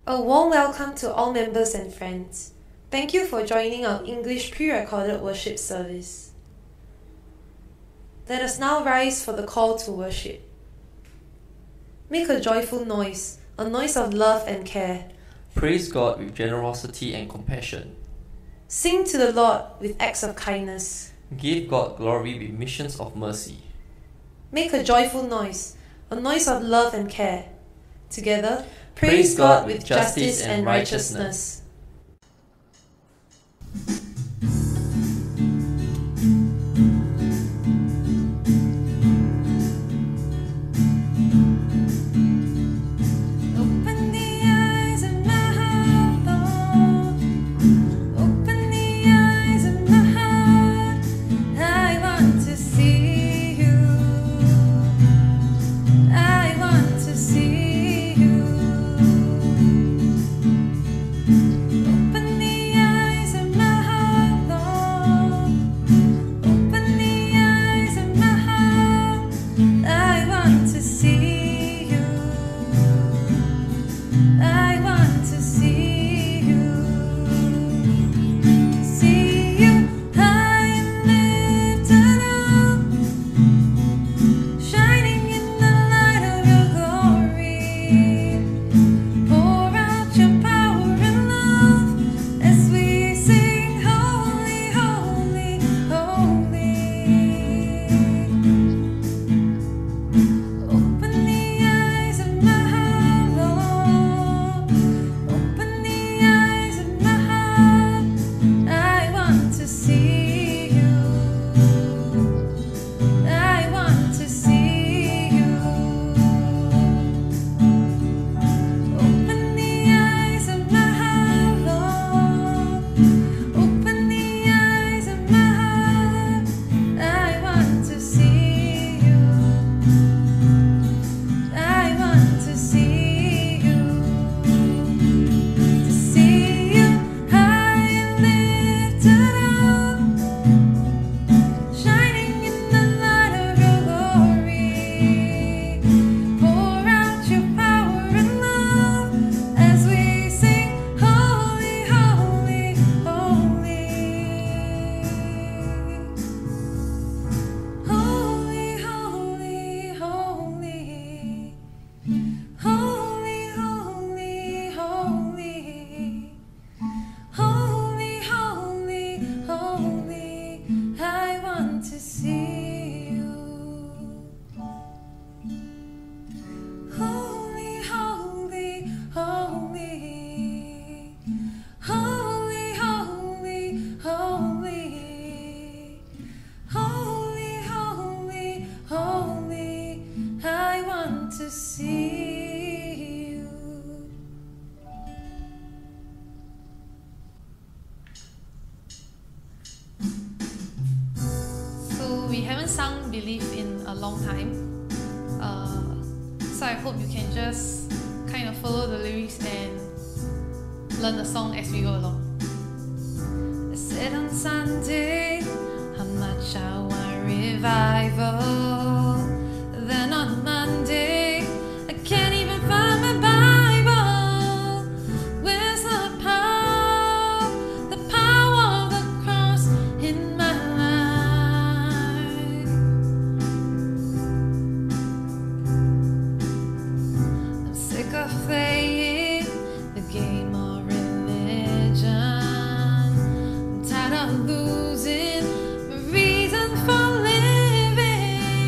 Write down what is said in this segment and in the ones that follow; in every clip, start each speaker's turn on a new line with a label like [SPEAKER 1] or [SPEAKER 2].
[SPEAKER 1] A warm welcome to all members and friends. Thank you for joining our English pre-recorded worship service. Let us now rise for the call to worship. Make a joyful noise, a noise of love and care.
[SPEAKER 2] Praise God with generosity and compassion.
[SPEAKER 1] Sing to the Lord with acts of kindness.
[SPEAKER 2] Give God glory with missions of mercy.
[SPEAKER 1] Make a joyful noise, a noise of love and care. Together,
[SPEAKER 2] Praise God with justice and righteousness.
[SPEAKER 1] We haven't sung Believe in a long time, so I hope you can just kind of follow the lyrics and learn the song as we go along. I said on Sunday how much I want revival, then on Monday I can't even find my Bible. Where's the power of the cross in my life? I'm sick of playing the game of religion. I'm tired of losing my reason for living.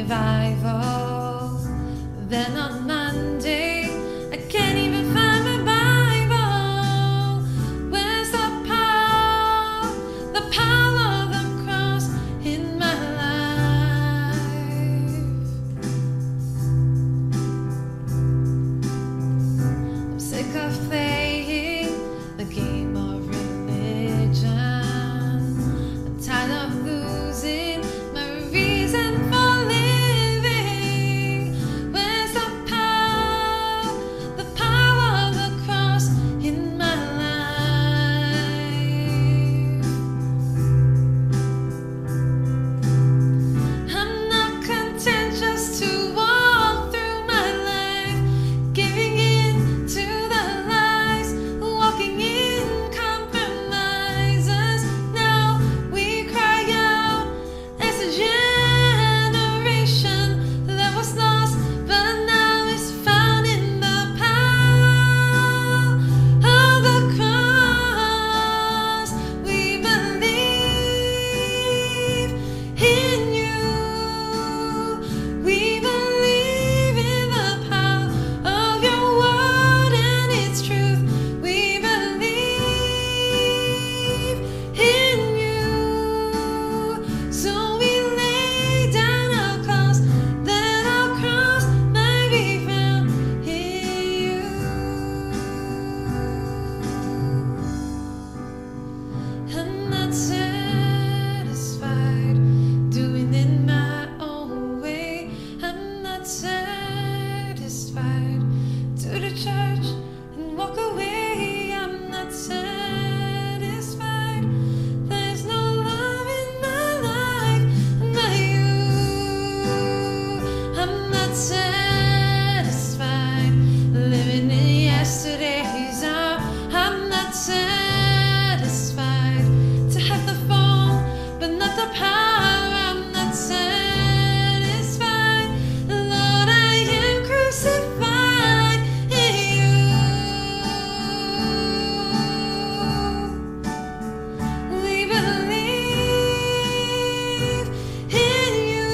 [SPEAKER 1] revival. Then on Monday, I can't even find my Bible. Where's the power of the cross in my life? I'm sick of playing the game of religion. I'm tired of losing my reason for living. Where's the power of the cross in my life? I'm not content just to walk through my life, giving in to the lies, walking in compromises. Now we cry out as a generation that was lost, but now is found in the power of the cross. We believe in you. We believe in the power of your word and its truth. We believe in you. So we lay down our cross, that our cross might be found in you. I'm not satisfied doing it my own way. I'm not satisfied to the church and walk away. I'm not satisfied. There's no love in my life but you. I'm not satisfied living in yesterday's hour. I'm not satisfied to have the phone but not the power. I'm not satisfied. Lord, I am crucified in you. We believe in you.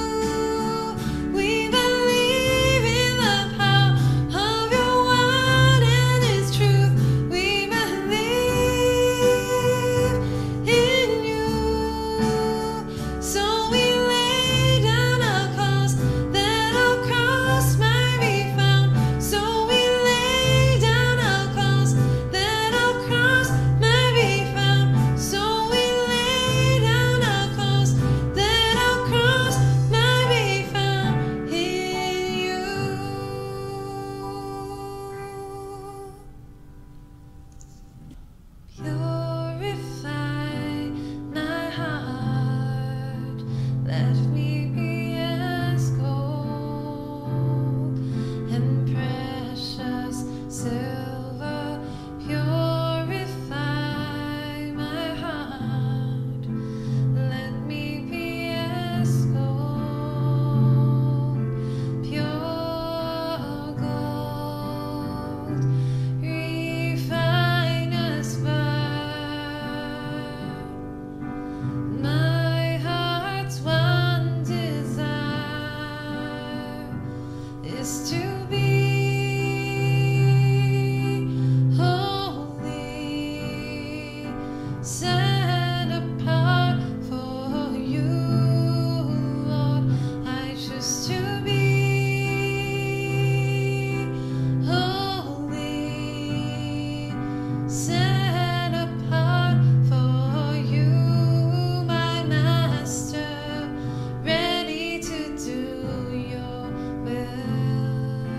[SPEAKER 1] We believe in the power of your word and its truth. We believe in you. So we lay down our cross, that our cross might be found. So we lay down our cross, that our cross might be found. So we lay down our cross, that our cross might be found in you. Purify my heart, let me be as gold and precious silver. Purify my heart, let me be as gold, pure gold. Refiner's fire. My heart's one desire is to be holy, set apart for you, Lord. I choose to be holy, set apart for you, my Master, ready to do your will.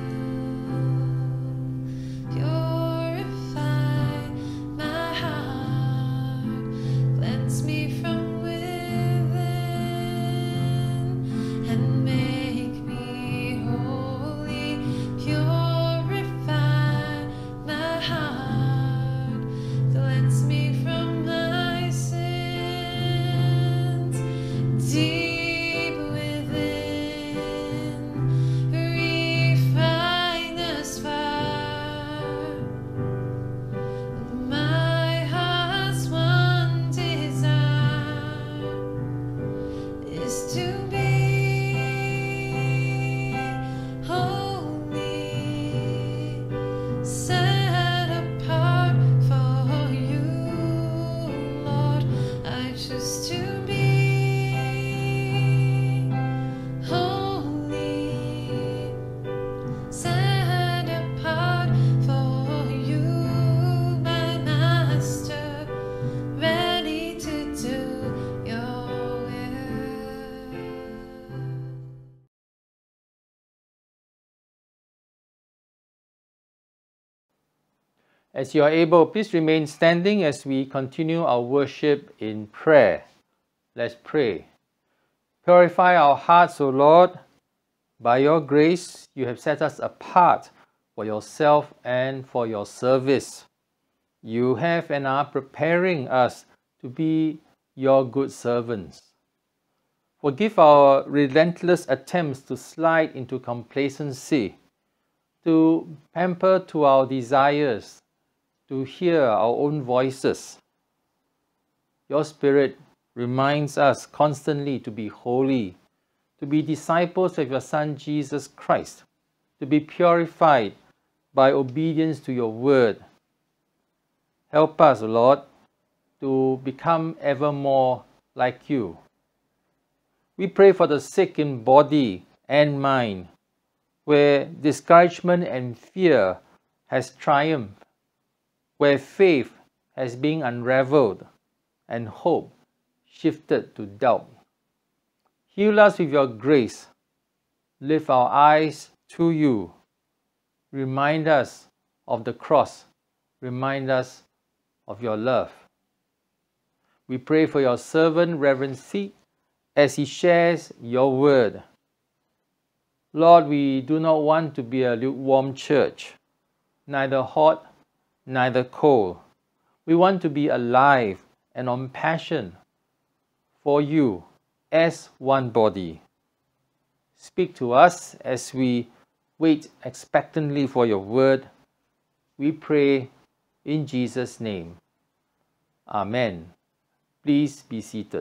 [SPEAKER 3] As you are able, please remain standing as we continue our worship in prayer. Let's pray. Purify our hearts, O Lord. By your grace, you have set us apart for yourself and for your service. You have and are preparing us to be your good servants. Forgive our relentless attempts to slide into complacency, to pamper to our desires, to hear our own voices. Your Spirit reminds us constantly to be holy, to be disciples of your Son Jesus Christ, to be purified by obedience to your word. Help us, Lord, to become ever more like you. We pray for the sick in body and mind, where discouragement and fear has triumphed, where faith has been unraveled and hope shifted to doubt. Heal us with your grace. Lift our eyes to you. Remind us of the cross. Remind us of your love. We pray for your servant, Reverend Seek, as he shares your word. Lord, we do not want to be a lukewarm church, neither hot, neither cold. We want to be alive and on passion for you as one body. Speak to us as we wait expectantly for your word. We pray in Jesus' name. Amen. Please be seated.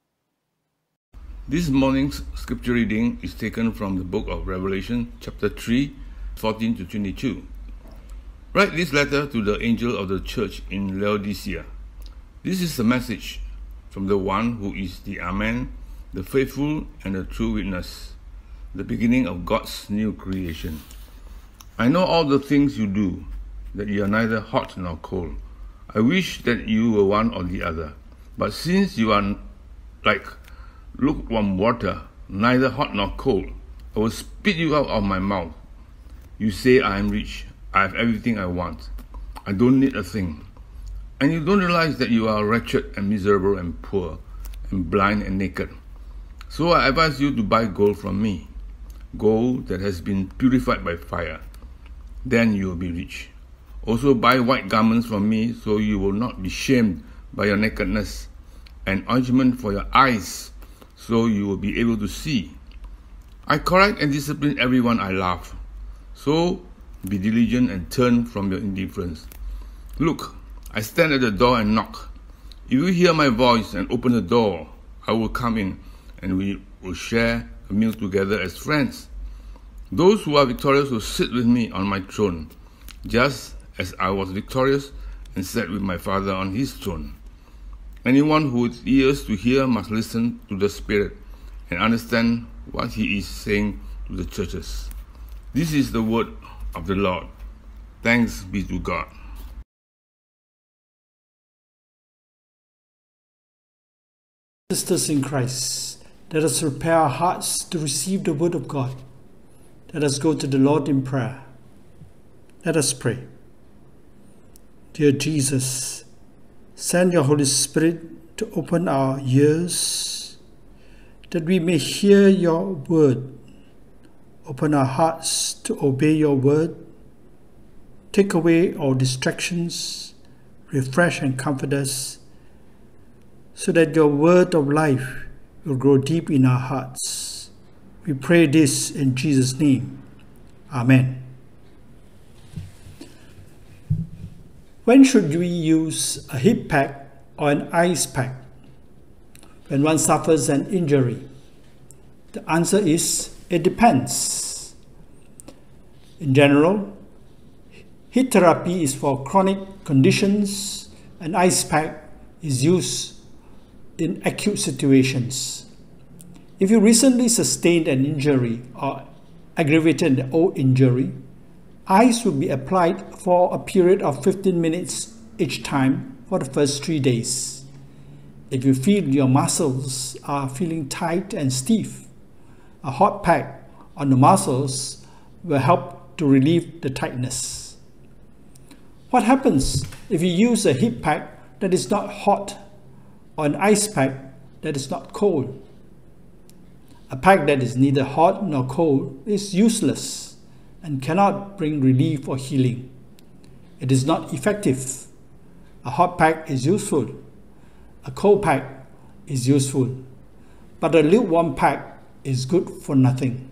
[SPEAKER 4] This morning's scripture reading is taken from the book of Revelation, chapter 3, 14 to 22. Write this letter to the angel of the church in Laodicea. This is the message from the one who is the Amen, the faithful and the true witness, the beginning of God's new creation. I know all the things you do, that you are neither hot nor cold. I wish that you were one or the other. But since you are like lukewarm water, neither hot nor cold, I will spit you out of my mouth. You say I am rich, I have everything I want, I don't need a thing. And you don't realize that you are wretched and miserable and poor and blind and naked. So I advise you to buy gold from me, gold that has been purified by fire. Then you will be rich. Also buy white garments from me, so you will not be shamed by your nakedness, and ointment for your eyes, so you will be able to see. I correct and discipline everyone I love. So be diligent and turn from your indifference. Look, I stand at the door and knock. If you hear my voice and open the door, I will come in, and we will share a meal together as friends. Those who are victorious will sit with me on my throne, just as I was victorious and sat with my Father on his throne. Anyone who has ears to hear must listen to the Spirit and understand what he is saying to the churches. This is the word of the Lord. Thanks be to God.
[SPEAKER 5] Sisters in Christ, let us prepare our hearts to receive the word of God. Let us go to the Lord in prayer. Let us pray. Dear Jesus, send your Holy Spirit to open our ears, that we may hear your word. Open our hearts to obey your word. Take away all distractions, refresh and comfort us, so that your word of life will grow deep in our hearts. We pray this in Jesus' name. Amen. When should we use a heat pack or an ice pack when one suffers an injury? The answer is, it depends. In general, heat therapy is for chronic conditions, and ice pack is used in acute situations. If you recently sustained an injury or aggravated an old injury, ice will be applied for a period of 15 minutes each time for the first 3 days. If you feel your muscles are feeling tight and stiff, a hot pack on the muscles will help to relieve the tightness. What happens if you use a heat pack that is not hot or an ice pack that is not cold? A pack that is neither hot nor cold is useless and cannot bring relief or healing. It is not effective. A hot pack is useful. A cold pack is useful. But a lukewarm pack is good for nothing.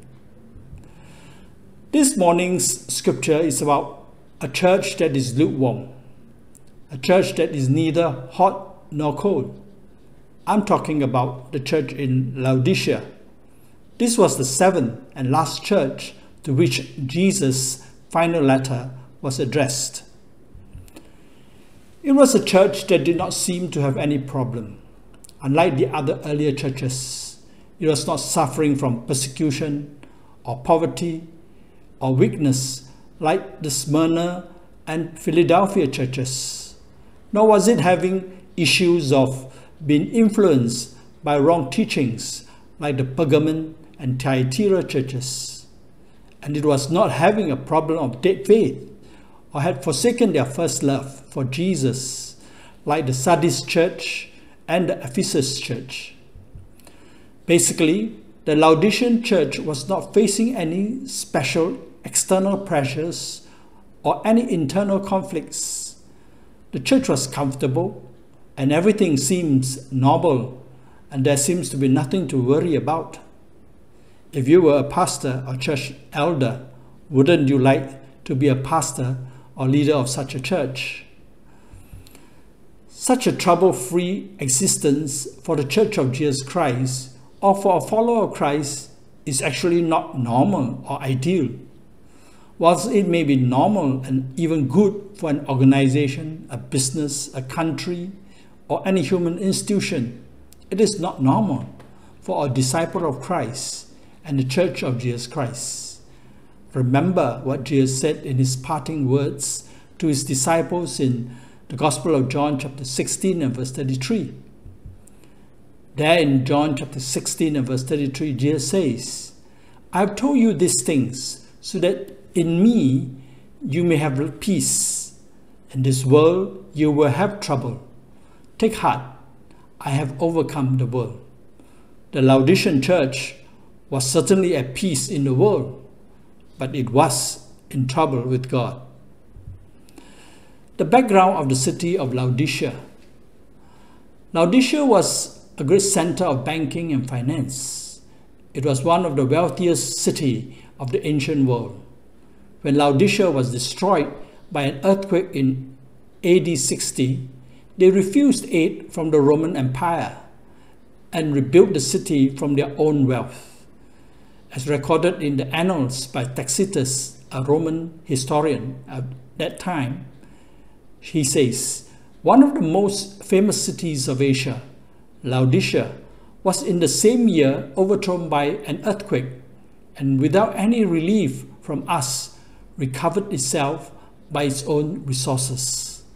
[SPEAKER 5] This morning's scripture is about a church that is lukewarm, a church that is neither hot nor cold. I'm talking about the church in Laodicea. This was the seventh and last church to which Jesus' final letter was addressed. It was a church that did not seem to have any problem. Unlike the other earlier churches, it was not suffering from persecution or poverty or weakness like the Smyrna and Philadelphia churches, nor was it having issues of being influenced by wrong teachings like the Pergamon and Thyatira churches. And it was not having a problem of dead faith or had forsaken their first love for Jesus like the Sardis church and the Ephesus church. Basically, the Laodicean church was not facing any special external pressures or any internal conflicts. The church was comfortable and everything seems normal and there seems to be nothing to worry about. If you were a pastor or church elder, wouldn't you like to be a pastor or leader of such a church? Such a trouble-free existence for the Church of Jesus Christ or for a follower of Christ is actually not normal or ideal. Whilst it may be normal and even good for an organization, a business, a country, or any human institution, it is not normal for a disciple of Christ and the Church of Jesus Christ. Remember what Jesus said in his parting words to his disciples in the Gospel of John chapter 16 and verse 33. There in John chapter 16 and verse 33, Jesus says, I have told you these things so that in me you may have peace. In this world you will have trouble. Take heart, I have overcome the world. The Laodicean church was certainly at peace in the world, but it was in trouble with God. The background of the city of Laodicea. Laodicea was a great center of banking and finance. It was one of the wealthiest cities of the ancient world. When Laodicea was destroyed by an earthquake in AD 60, they refused aid from the Roman Empire and rebuilt the city from their own wealth. As recorded in the Annals by Tacitus, a Roman historian at that time, he says, one of the most famous cities of Asia, Laodicea, was in the same year overthrown by an earthquake and without any relief from us, recovered itself by its own resources.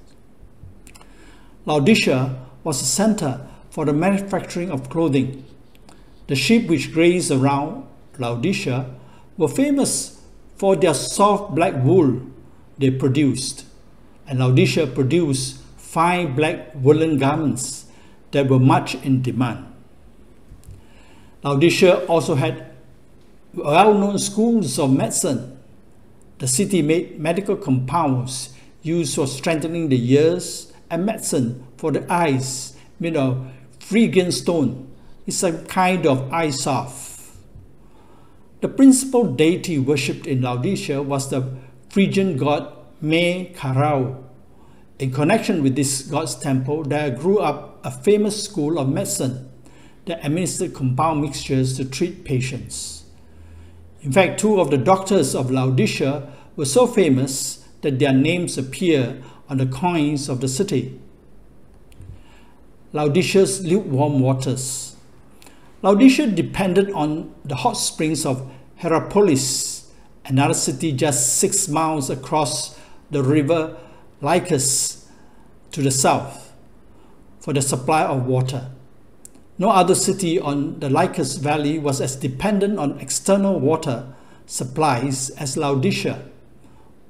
[SPEAKER 5] Laodicea was a center for the manufacturing of clothing. The sheep which grazed around Laodicea were famous for their soft black wool they produced, and Laodicea produced fine black woolen garments that were much in demand. Laodicea also had well-known schools of medicine. The city made medical compounds used for strengthening the ears and medicine for the eyes made of Phrygian stone. It's a kind of eye salve. The principal deity worshipped in Laodicea was the Phrygian god Me Kharau. In connection with this god's temple, there grew up a famous school of medicine that administered compound mixtures to treat patients. In fact, two of the doctors of Laodicea were so famous that their names appear on the coins of the city. Laodicea's lukewarm waters. Laodicea depended on the hot springs of Hierapolis, another city just 6 miles across the river Lycus to the south, for the supply of water. No other city on the Lycus Valley was as dependent on external water supplies as Laodicea.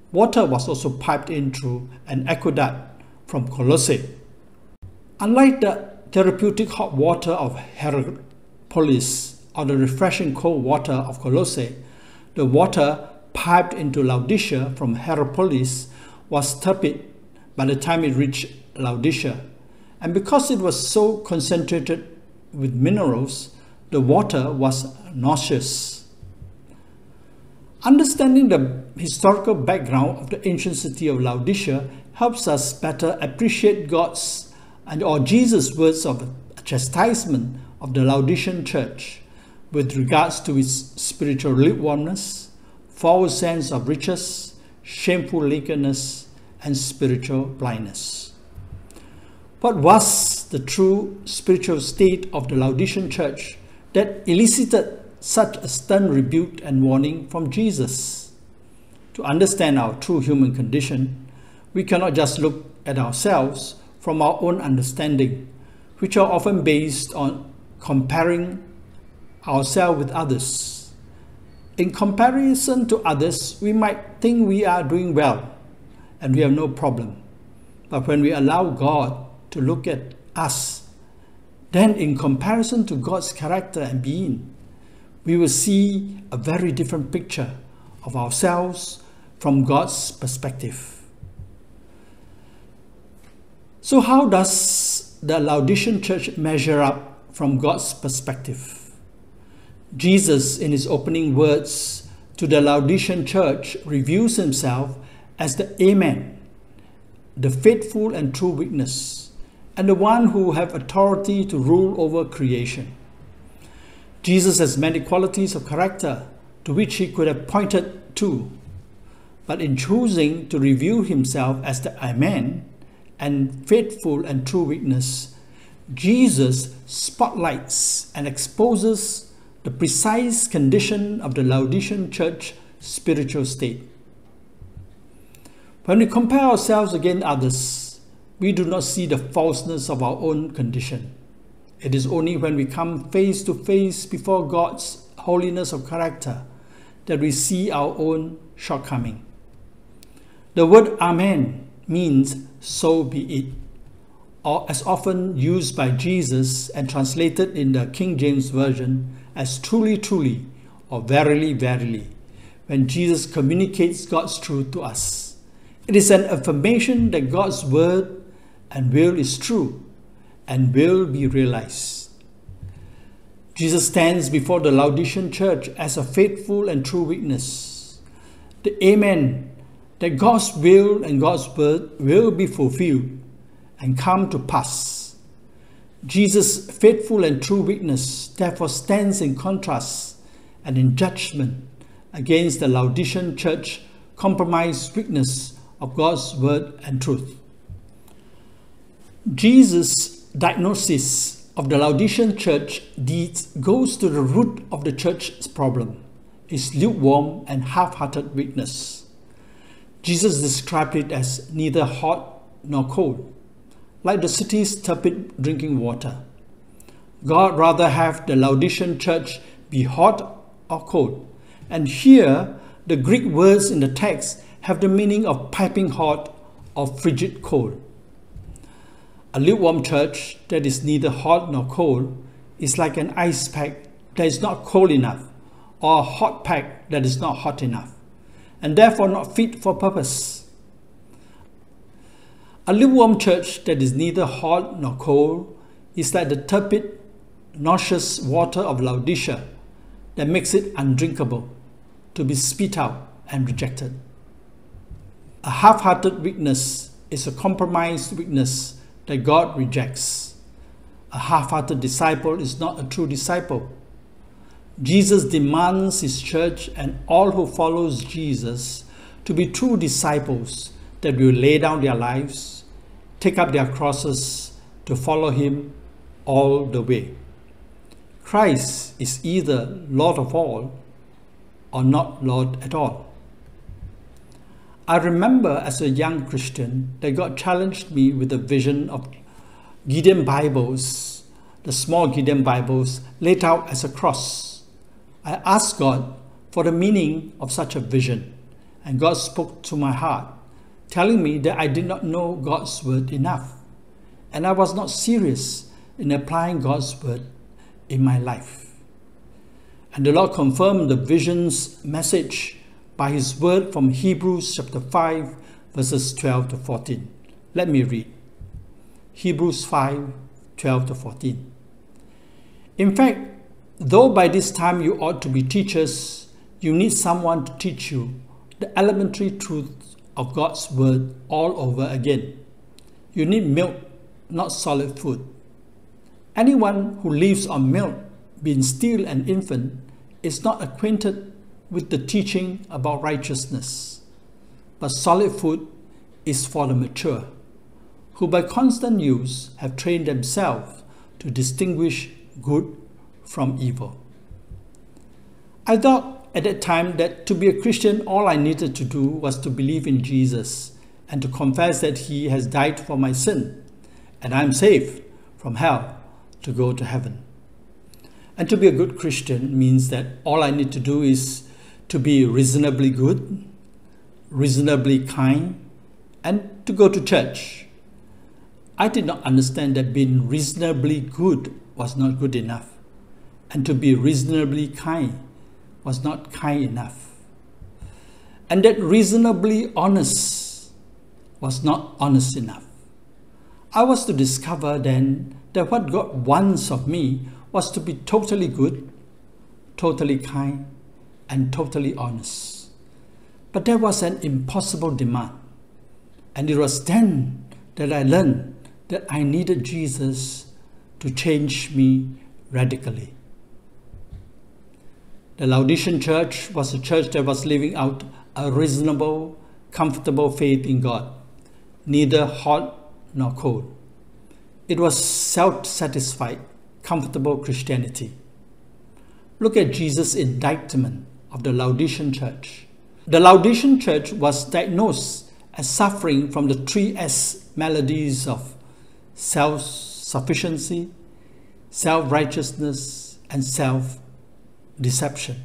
[SPEAKER 5] water was also piped in through an aqueduct from Colossae. Unlike the therapeutic hot water of Hierapolis or the refreshing cold water of Colossae, the water piped into Laodicea from Hierapolis was tepid by the time it reached Laodicea, and because it was so concentrated with minerals, the water was nauseous. Understanding the historical background of the ancient city of Laodicea helps us better appreciate God's or Jesus' words of chastisement of the Laodicean church with regards to its spiritual lukewarmness, false sense of riches, shameful nakedness, and spiritual blindness. What was the true spiritual state of the Laodicean church that elicited such a stern rebuke and warning from Jesus? To understand our true human condition, we cannot just look at ourselves from our own understanding, which are often based on comparing ourselves with others. In comparison to others, we might think we are doing well and we have no problem. But when we allow God to look at us, then in comparison to God's character and being, we will see a very different picture of ourselves from God's perspective. So how does the Laodicean church measure up from God's perspective? Jesus, in his opening words to the Laodicean church, reveals himself as the Amen, the faithful and true witness, and the one who have authority to rule over creation. Jesus has many qualities of character to which he could have pointed to, but in choosing to reveal himself as the Amen and faithful and true witness, Jesus spotlights and exposes the precise condition of the Laodicean church spiritual state. When we compare ourselves against others, we do not see the falseness of our own condition. It is only when we come face to face before God's holiness of character that we see our own shortcoming. The word Amen means so be it, or as often used by Jesus and translated in the King James Version as truly, truly, or verily, verily, when Jesus communicates God's truth to us. It is an affirmation that God's word and will is true and will be realized. Jesus stands before the Laodicean church as a faithful and true witness. The Amen, that God's will and God's word will be fulfilled and come to pass. Jesus' faithful and true witness therefore stands in contrast and in judgment against the Laodicean church compromised witness of God's word and truth. Jesus' diagnosis of the Laodicean church deeds goes to the root of the church's problem, its lukewarm and half-hearted witness. Jesus described it as neither hot nor cold, like the city's tepid drinking water. God rather have the Laodicean church be hot or cold, and here the Greek words in the text have the meaning of piping hot or frigid cold. A lukewarm church that is neither hot nor cold is like an ice pack that is not cold enough, or a hot pack that is not hot enough, and therefore not fit for purpose. A lukewarm church that is neither hot nor cold is like the tepid, nauseous water of Laodicea that makes it undrinkable, to be spit out and rejected. A half-hearted witness is a compromised witness that God rejects. A half-hearted disciple is not a true disciple. Jesus demands his church and all who follows Jesus to be true disciples that will lay down their lives, take up their crosses to follow him all the way. Christ is either Lord of all or not Lord at all. I remember as a young Christian that God challenged me with a vision of Gideon Bibles, the small Gideon Bibles laid out as a cross. I asked God for the meaning of such a vision, and God spoke to my heart, telling me that I did not know God's word enough, and I was not serious in applying God's word in my life. And the Lord confirmed the vision's message by His word from Hebrews chapter 5, verses 12 to 14. Let me read. Hebrews 5, 12 to 14. In fact, though by this time you ought to be teachers, you need someone to teach you the elementary truths of God's word all over again. You need milk, not solid food. Anyone who lives on milk, being still an infant, is not acquainted with the teaching about righteousness. But solid food is for the mature, who by constant use have trained themselves to distinguish good from evil. I thought at that time that to be a Christian, all I needed to do was to believe in Jesus and to confess that He has died for my sin, and I am saved from hell to go to heaven. And to be a good Christian means that all I need to do is to be reasonably good, reasonably kind, and to go to church. I did not understand that being reasonably good was not good enough, and to be reasonably kind was not kind enough, and that reasonably honest was not honest enough. I was to discover then that what God wants of me was to be totally good, totally kind, and totally honest. But that was an impossible demand, and it was then that I learned that I needed Jesus to change me radically. The Laodicean church was a church that was living out a reasonable, comfortable faith in God, neither hot nor cold. It was self-satisfied, comfortable Christianity. Look at Jesus' indictment of the Laodicean church. The Laodicean church was diagnosed as suffering from the 3S maladies of self-sufficiency, self-righteousness, and self-deception.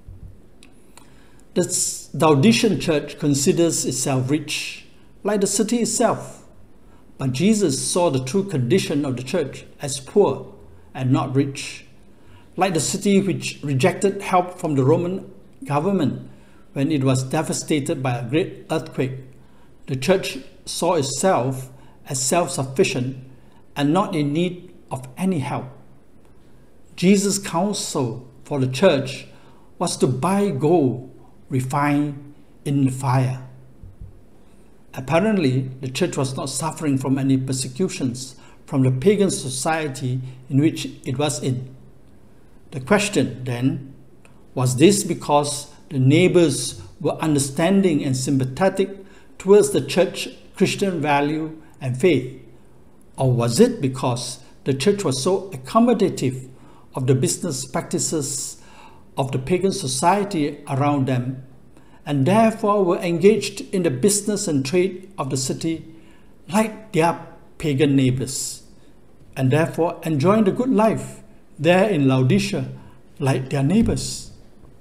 [SPEAKER 5] The Laodicean church considers itself rich, like the city itself. But Jesus saw the true condition of the church as poor and not rich, like the city which rejected help from the Roman government when it was devastated by a great earthquake. The church saw itself as self-sufficient and not in need of any help. Jesus' counsel for the church was to buy gold refined in the fire. Apparently, the church was not suffering from any persecutions from the pagan society in which it was in. The question then, was this because the neighbors were understanding and sympathetic towards the church Christian value and faith? Or was it because the church was so accommodative of the business practices of the pagan society around them, and therefore were engaged in the business and trade of the city like their pagan neighbors, and therefore enjoying the good life there in Laodicea like their neighbors?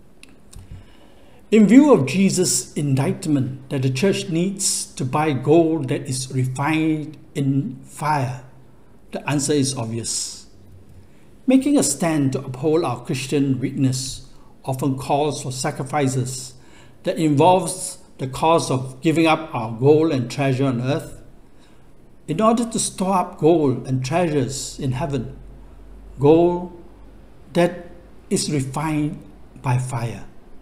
[SPEAKER 5] In view of Jesus' indictment that the church needs to buy gold that is refined in fire, the answer is obvious. Making a stand to uphold our Christian witness often calls for sacrifices that involves the cost of giving up our gold and treasure on earth in order to store up gold and treasures in heaven, gold that is refined by fire.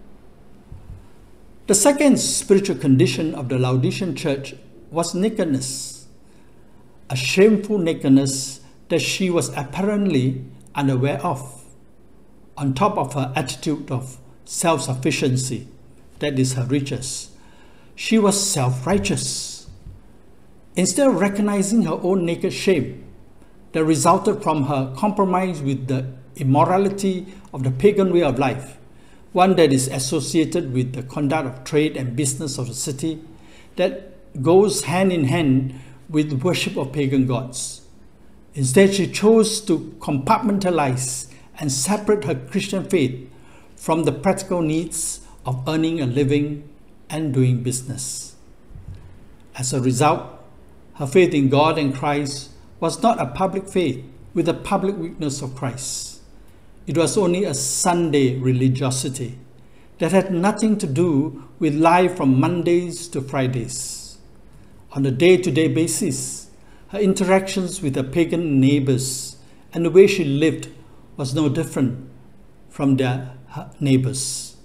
[SPEAKER 5] The second spiritual condition of the Laodicean church was nakedness, a shameful nakedness that she was apparently unaware of, on top of her attitude of self-sufficiency, that is her riches. She was self-righteous. Instead of recognizing her own naked shame that resulted from her compromise with the immorality of the pagan way of life, one that is associated with the conduct of trade and business of the city, that goes hand in hand with worship of pagan gods. Instead, she chose to compartmentalize and separate her Christian faith from the practical needs of earning a living and doing business. As a result, her faith in God and Christ was not a public faith with the public witness of Christ. It was only a Sunday religiosity that had nothing to do with life from Mondays to Fridays. On a day-to-day basis, her interactions with her pagan neighbors and the way she lived was no different from their neighbors.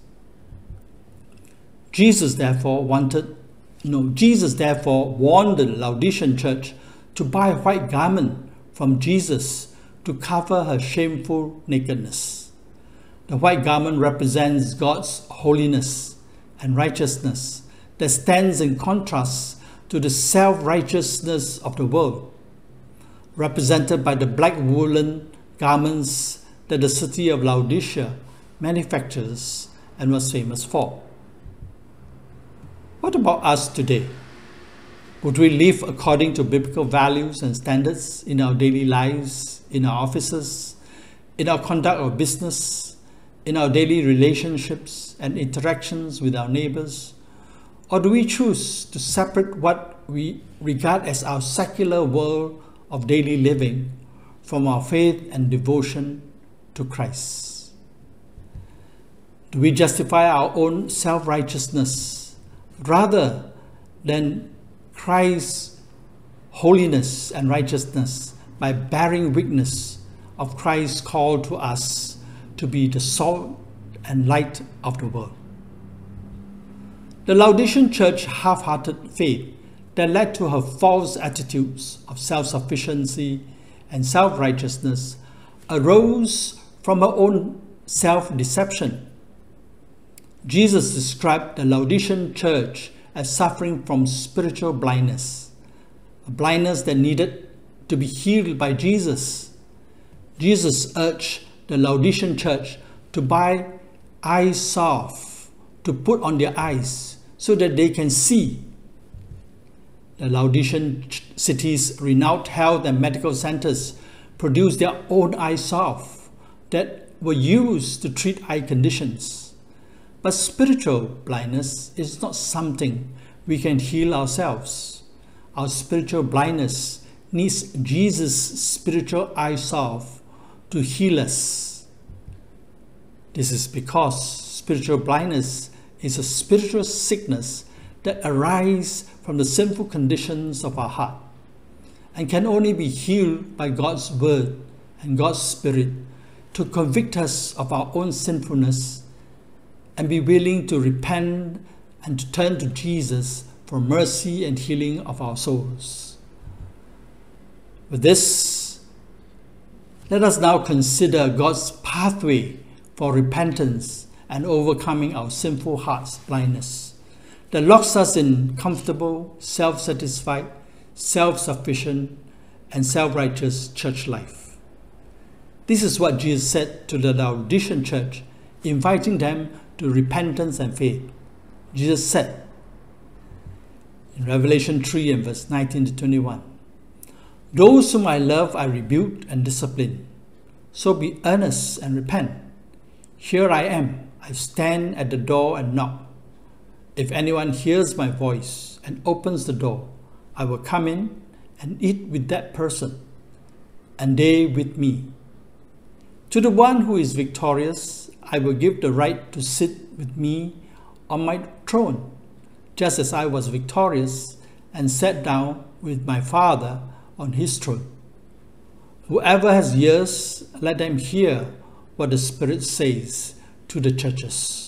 [SPEAKER 5] Jesus therefore warned the Laodicean church to buy a white garment from Jesus to cover her shameful nakedness. The white garment represents God's holiness and righteousness that stands in contrast to the self-righteousness of the world, represented by the black woolen garments that the city of Laodicea manufactures and was famous for. What about us today? Would we live according to biblical values and standards in our daily lives, in our offices, in our conduct of business, in our daily relationships and interactions with our neighbors? Or do we choose to separate what we regard as our secular world of daily living from our faith and devotion to Christ? Do we justify our own self-righteousness rather than Christ's holiness and righteousness by bearing witness of Christ's call to us to be the salt and light of the world? The Laodicean church half-hearted faith that led to her false attitudes of self-sufficiency and self-righteousness arose from her own self-deception. Jesus described the Laodicean church as suffering from spiritual blindness, a blindness that needed to be healed by Jesus. Jesus urged the Laodicean church to buy eye salve to put on their eyes so that they can see. The Laodicean city's renowned health and medical centers produced their own eye salve that were used to treat eye conditions. But spiritual blindness is not something we can heal ourselves. Our spiritual blindness needs Jesus' spiritual eye salve to heal us. This is because spiritual blindness is a spiritual sickness that arises from the sinful conditions of our heart and can only be healed by God's word and God's Spirit to convict us of our own sinfulness and be willing to repent and to turn to Jesus for mercy and healing of our souls. With this, let us now consider God's pathway for repentance and overcoming our sinful heart's blindness that locks us in comfortable, self-satisfied, self-sufficient, and self-righteous church life. This is what Jesus said to the Laodicean church, inviting them to repentance and faith. Jesus said in Revelation 3 and verse 19 to 21, "Those whom I love I rebuke and discipline, so be earnest and repent. Here I am, I stand at the door and knock. If anyone hears my voice and opens the door, I will come in and eat with that person, and they with me. To the one who is victorious, I will give the right to sit with me on my throne, just as I was victorious and sat down with my Father on his throne. Whoever has ears, let them hear what the Spirit says to the churches."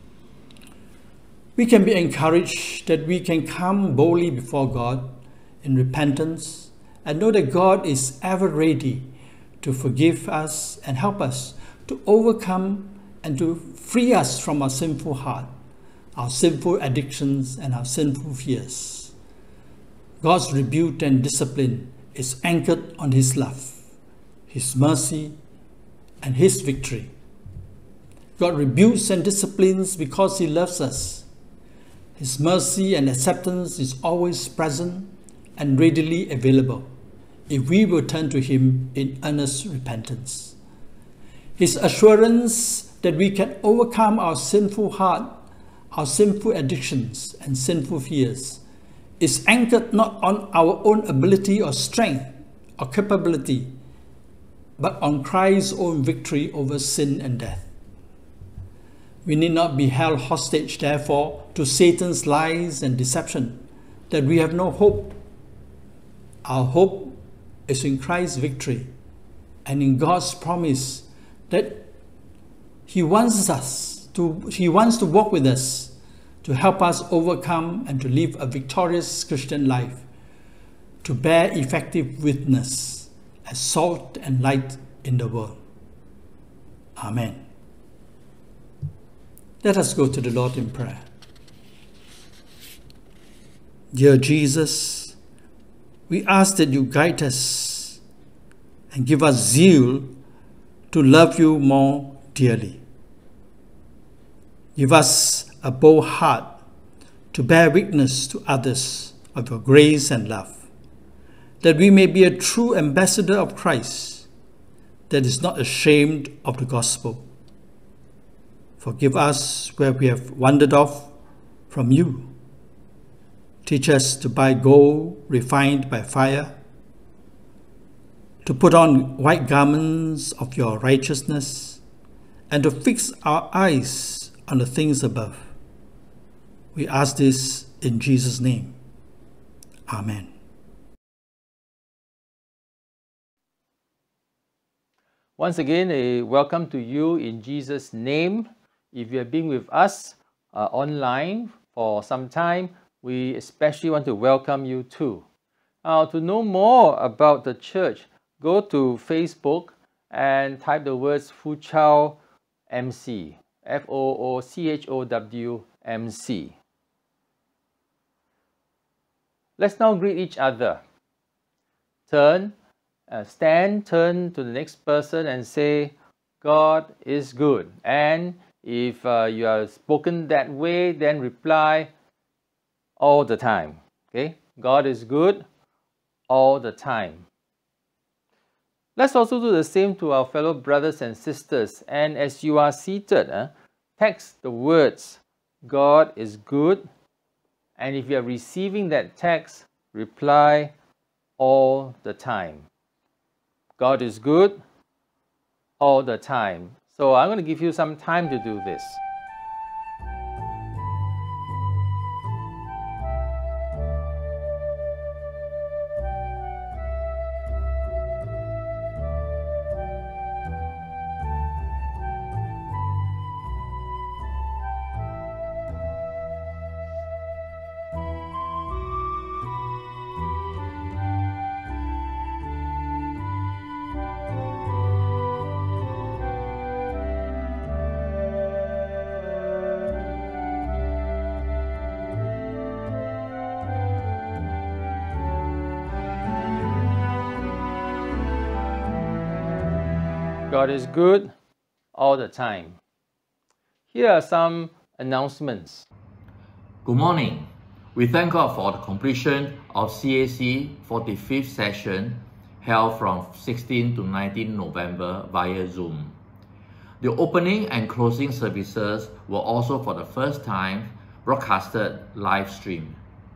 [SPEAKER 5] We can be encouraged that we can come boldly before God in repentance and know that God is ever ready to forgive us and help us to overcome and to free us from our sinful heart, our sinful addictions, and our sinful fears. God's rebuke and discipline is anchored on His love, His mercy, and His victory. God rebukes and disciplines because He loves us. His mercy and acceptance is always present and readily available if we will turn to Him in earnest repentance. His assurance that we can overcome our sinful heart, our sinful addictions and sinful fears is anchored not on our own ability or strength or capability, but on Christ's own victory over sin and death. We need not be held hostage, therefore, to Satan's lies and deception, that we have no hope. Our hope is in Christ's victory and in God's promise that He wants to walk with us to help us overcome and to live a victorious Christian life, to bear effective witness as salt and light in the world. Amen. Let us go to the Lord in prayer. Dear Jesus, we ask that you guide us and give us zeal to love you more dearly. Give us a bold heart to bear witness to others of your grace and love, that we may be a true ambassador of Christ that is not ashamed of the gospel. Forgive us where we have wandered off from you. Teach us to buy gold refined by fire, to put on white garments of your righteousness, and to fix our eyes on the things above. We ask this in Jesus' name. Amen.
[SPEAKER 3] Once again, a welcome to you in Jesus' name. If you have been with us online for some time, we especially want to welcome you too. To know more about the church, go to Facebook and type the words Foochow MC, Foochow MC. Let's now greet each other. Turn to the next person and say, God is good. And if you are spoken that way, then reply all the time. Okay? God is good all the time. Let's also do the same to our fellow brothers and sisters. And as you are seated, text the words, God is good. And if you are receiving that text, reply all the time. God is good all the time. So I'm going to give you some time to do this. God is good all the time. Here are some announcements.
[SPEAKER 2] Good morning. We thank God for the completion of CAC 45th session held from 16 to 19 November via Zoom. The opening and closing services were also for the first time broadcasted live stream.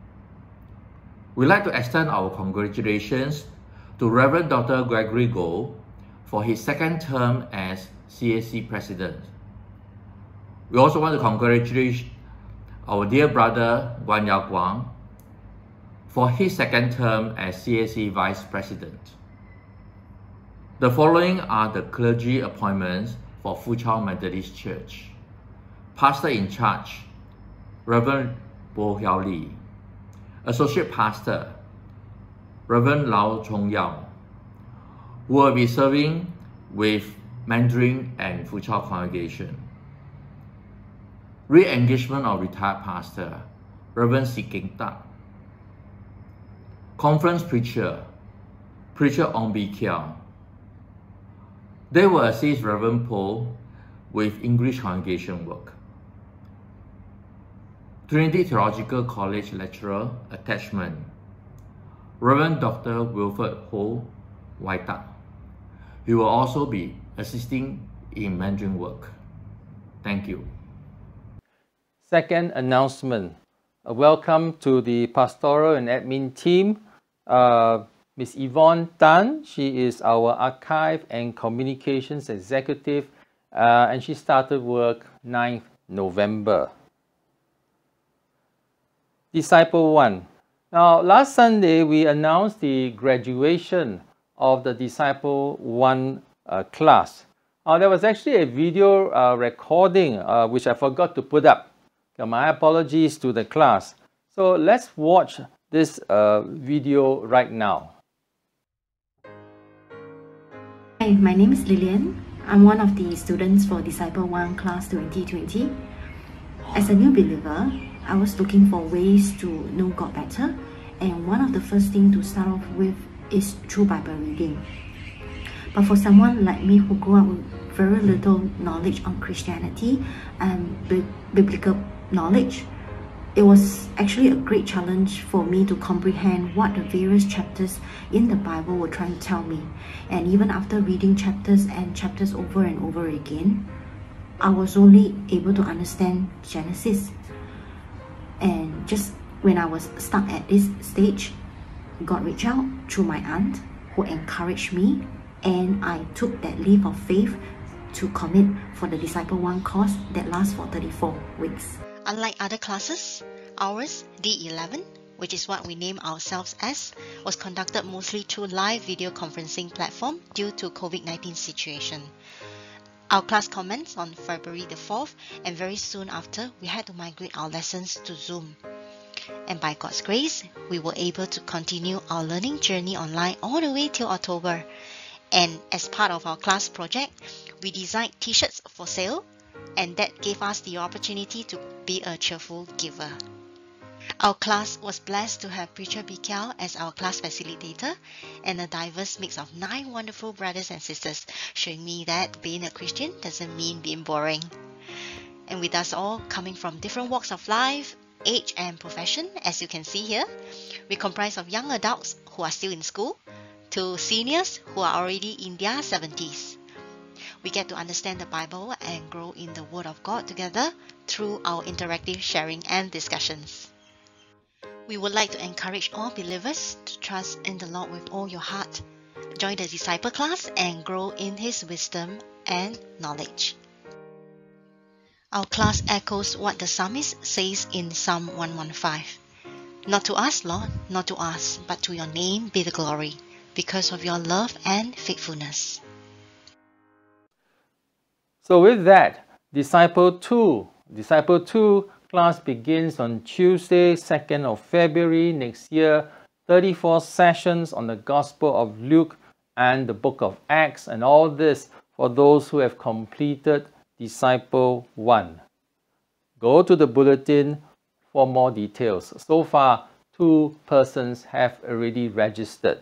[SPEAKER 2] We'd like to extend our congratulations to Reverend Dr. Gregory Goh for his second term as CAC President. We also want to congratulate our dear brother Guan Yao Guang for his second term as CAC Vice President. The following are the clergy appointments for Foochow Methodist Church. Pastor in charge, Reverend Bo Hiao Li. Associate Pastor, Reverend Lau Chong Yao, who will be serving with Mandarin and Foochow congregation. Re-engagement of retired pastor, Reverend Si Keng Tak. Conference preacher, Preacher Ong Bi Kiao. They will assist Reverend Po with English congregation work. Trinity Theological College lecturer attachment, Reverend Dr. Wilfred Ho Wai Tak. He will also be assisting in Mandarin work. Thank you.
[SPEAKER 3] Second announcement. Welcome to the pastoral and admin team. Ms. Yvonne Tan, she is our archive and communications executive, and she started work 9th November. Disciple 1. Now, last Sunday, we announced the graduation of the Disciple 1 class. There was actually a video recording which I forgot to put up. My apologies to the class. So let's watch this video right now.
[SPEAKER 6] Hi, my name is Lillian. I'm one of the students for Disciple 1 Class 2020. As a new believer, I was looking for ways to know God better, and one of the first things to start off with is through Bible reading. But for someone like me who grew up with very little knowledge on Christianity and biblical knowledge, it was actually a great challenge for me to comprehend what the various chapters in the Bible were trying to tell me. And even after reading chapters and chapters over and over again, I was only able to understand Genesis. And just when I was stuck at this stage, God reached out through my aunt, who encouraged me, and I took that leap of faith to commit for the Disciple 1 course that lasts for 34 weeks.
[SPEAKER 7] Unlike other classes, ours, D11, which is what we name ourselves as, was conducted mostly through live video conferencing platform due to COVID-19 situation. Our class commenced on February the 4th, and very soon after, we had to migrate our lessons to Zoom. And by God's grace, we were able to continue our learning journey online all the way till October. And as part of our class project, we designed t-shirts for sale, and that gave us the opportunity to be a cheerful giver. Our class was blessed to have Preacher Bikiao as our class facilitator and a diverse mix of 9 wonderful brothers and sisters, showing me that being a Christian doesn't mean being boring. And with us all coming from different walks of life, age and profession, as you can see here, we comprise of young adults who are still in school to seniors who are already in their 70s. We get to understand the Bible and grow in the Word of God together through our interactive sharing and discussions. We would like to encourage all believers to trust in the Lord with all your heart. Join the disciple class and grow in His wisdom and knowledge. Our class echoes what the psalmist says in Psalm 115. Not to us, Lord, not to us, but to your name be the glory, because of your love and faithfulness.
[SPEAKER 3] So with that, Disciple 2 class begins on Tuesday, 2nd of February next year. 34 sessions on the Gospel of Luke and the Book of Acts, and all this for those who have completed Disciple 1. Go to the bulletin for more details. So far, 2 persons have already registered.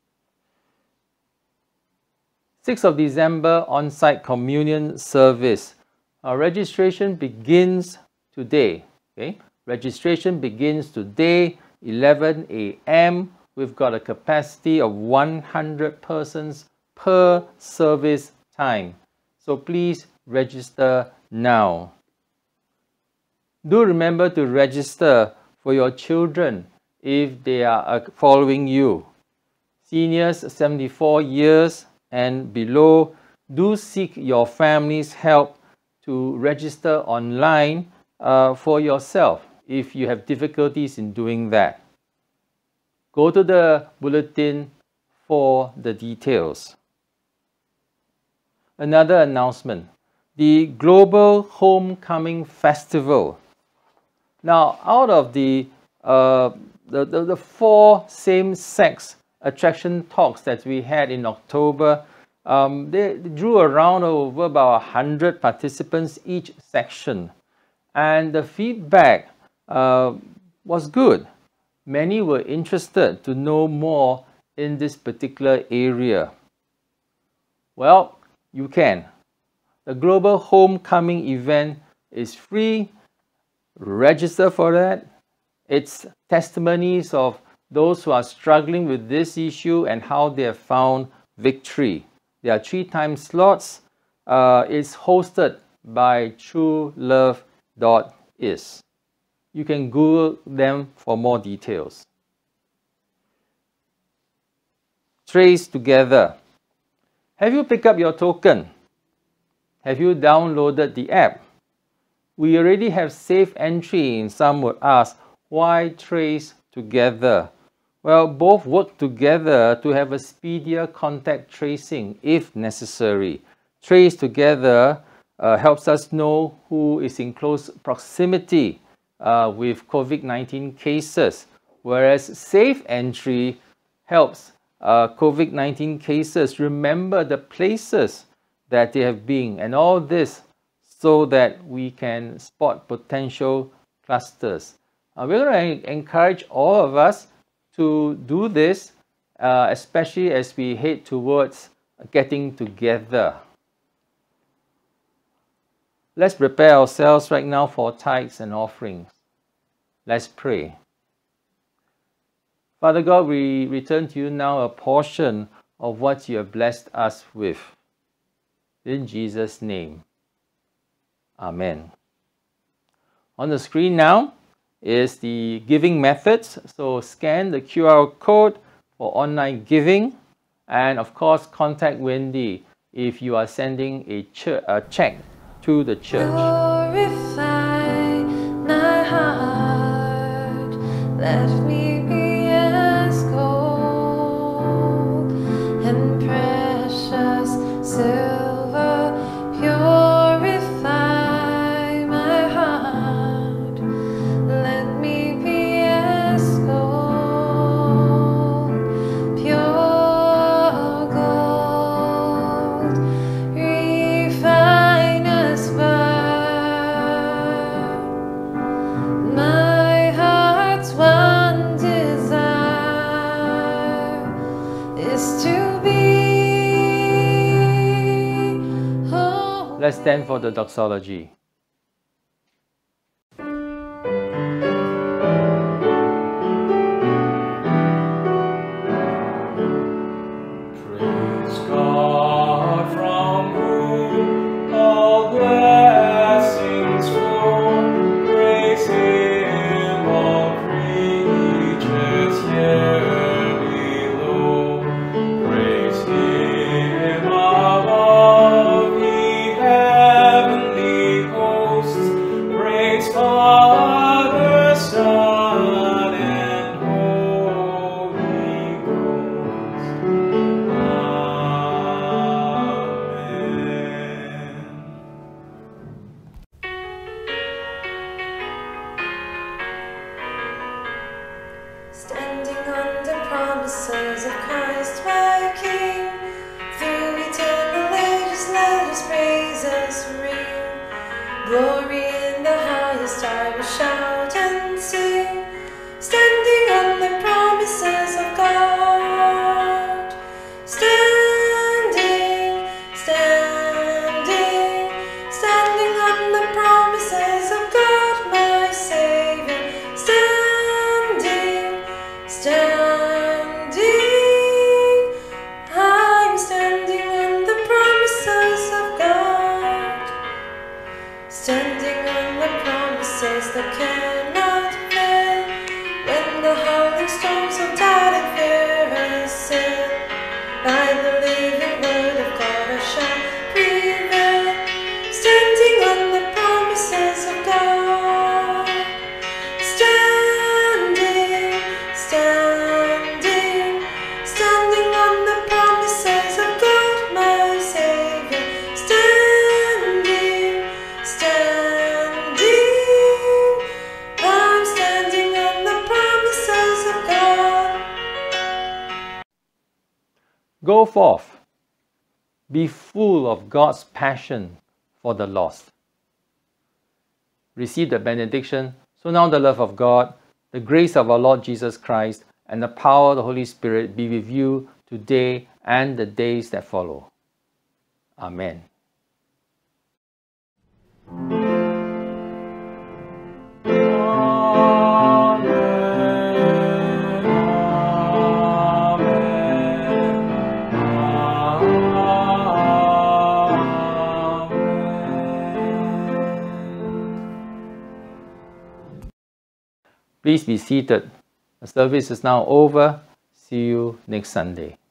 [SPEAKER 3] 6th of December, on-site communion service. Our registration begins today. Okay? Registration begins today, 11 a.m. We've got a capacity of 100 persons per service time. So please register now. Do remember to register for your children if they are following you. Seniors 74 years and below, do seek your family's help to register online for yourself if you have difficulties in doing that. Go to the bulletin for the details. Another announcement, the Global Homecoming Festival. Now, out of the 4 same-sex attraction talks that we had in October, they drew around over about 100 participants each section, and the feedback was good. Many were interested to know more in this particular area. Well, you can. The Global Homecoming event is free. Register for that. It's testimonies of those who are struggling with this issue and how they have found victory. There are 3 time slots. It's hosted by truelove.is. You can Google them for more details. Trace together. Have you picked up your token? Have you downloaded the app? We already have safe entry, and some would ask, why trace together? Well, both work together to have a speedier contact tracing if necessary. Trace together helps us know who is in close proximity with COVID-19 cases, whereas safe entry helps COVID-19 cases remember the places that they have been, and all this so that we can spot potential clusters. We're going to encourage all of us to do this, especially as we head towards getting together. Let's prepare ourselves right now for tithes and offerings. Let's pray. Father God, we return to you now a portion of what you have blessed us with. In Jesus' name, Amen. On the screen now is the giving methods. So scan the QR code for online giving, and of course contact Wendy if you are sending a check to the church.
[SPEAKER 1] Glorify my heart, let me be as gold and precious silver. Purify my heart, let me be as gold, pure gold, refine us by my heart's one desire is to be holy.
[SPEAKER 3] Let's stand for the doxology.
[SPEAKER 8] Praise God, from whom all blessings flow. Praise Him, all creatures here below. Praise Him above, ye heavenly hosts. Praise Father, Son, and Holy Ghost.
[SPEAKER 1] Standing on the promises of Christ my King, through eternal ages let His praises ring. Glory in the highest I will shout and sing, standing on the promises of God. Standing, standing, standing on the promises of God my Savior. Standing, standing, I'm standing on the promises of God. Standing on the promises that cannot fail, when the howling storms of doubt and fear assail, by the living word of God I shall prevail. Standing on the promises of God. Standing, standing, standing on the promises of God my Savior. Standing, standing, I'm standing on the promises of God.
[SPEAKER 3] Go forth, be full of God's passion for the lost. Receive the benediction. So now the love of God, the grace of our Lord Jesus Christ, and the power of the Holy Spirit be with you today and the days that follow. Amen. Please be seated. The service is now over. See you next Sunday.